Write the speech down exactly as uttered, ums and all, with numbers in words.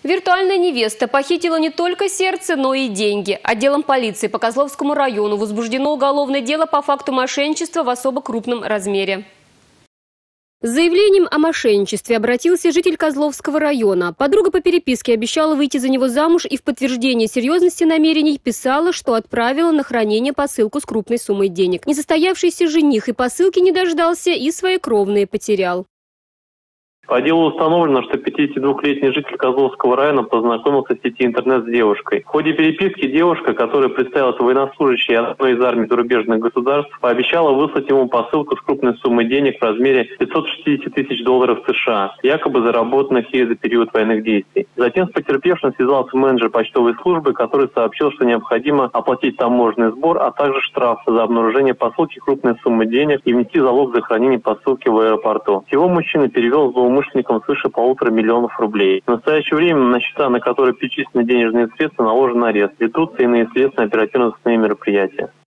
Виртуальная невеста похитила не только сердце, но и деньги. Отделом полиции по Козловскому району возбуждено уголовное дело по факту мошенничества в особо крупном размере. С заявлением о мошенничестве обратился житель Козловского района. Подруга по переписке обещала выйти за него замуж и в подтверждение серьезности намерений писала, что отправила на хранение посылку с крупной суммой денег. Несостоявшийся жених и посылки не дождался, и свои кровные потерял. По делу установлено, что пятидесятидвухлетний житель Козловского района познакомился в сети интернет с девушкой. В ходе переписки девушка, которая представилась военнослужащей одной из армий зарубежных государств, пообещала выслать ему посылку с крупной суммой денег в размере пятьсот шестьдесят тысяч долларов США, якобы заработанных ей за период военных действий. Затем с потерпевшим связался менеджер почтовой службы, который сообщил, что необходимо оплатить таможенный сбор, а также штраф за обнаружение посылки крупной суммы денег и внести залог за хранение посылки в аэропорту. Всего мужчина перевел злоумышленникам свыше полутора миллионов рублей. В настоящее время на счета, на которые перечислены денежные средства, наложен арест. Ведутся иные следственные оперативно-розыскные мероприятия.